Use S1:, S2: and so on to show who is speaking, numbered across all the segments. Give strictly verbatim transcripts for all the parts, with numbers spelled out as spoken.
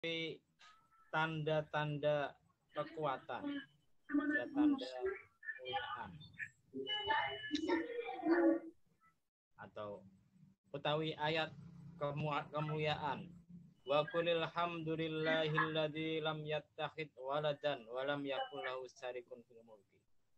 S1: tanda-tanda kekuatan, tanda-tanda kemuliaan atau utawi ayat kemuliaan. Wa qulil hamdulillahilladzi lam yattakhid waladan wa lam yakul lahu syarikun fil mulki.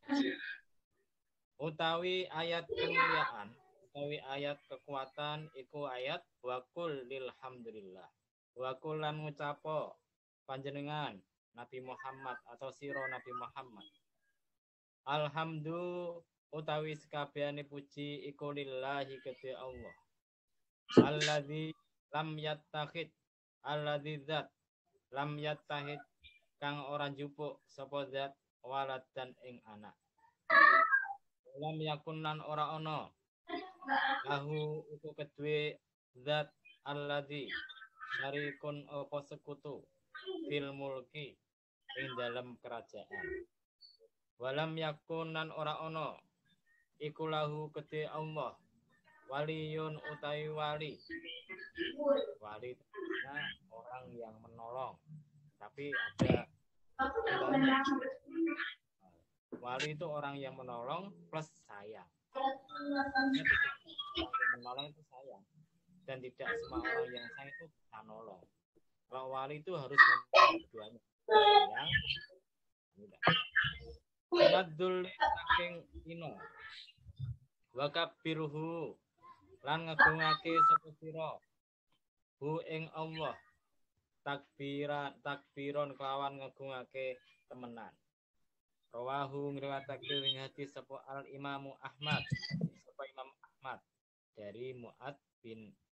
S1: Utawi ayat kemuliaan, utawi ayat kekuatan iku ayat wa qulil hamdulillah. Wa qul lan ngucapo panjenengan Nabi Muhammad atau sira Nabi Muhammad. Alhamdu utawi sekabehane puji iku lillahi kedhe Allah. Alladzi lam yattakhid, alladzi zat lam yattahid kang ora njupuk sapa zat walad dan ing anak. Lam yakun lan ora ana lahu iku kedue zat alladzi syarikun apa sekutu fil mulki ing dalam kerajaan. Walam yakun lan ora ana iku lahu kedhe Allah waliyun utawi wali. Wali itu orang yang menolong, tapi ada enggaknya. Wali itu orang yang menolong plus sayang. Yang menolong itu sayang, dan tidak semua orang yang sayang itu bisa nolong. Kalau wali itu harus menolong keduanya, sayang, tidak. Nadul saking ino wakabiruhu lan ngagungake sapa sira hu ing Allah takbiran takbiron kelawan ngagungake temenan. Rawahu ngriwayatake ing hadis sapa al Imamu Ahmad sapa Imam Ahmad dari Mu'ad bin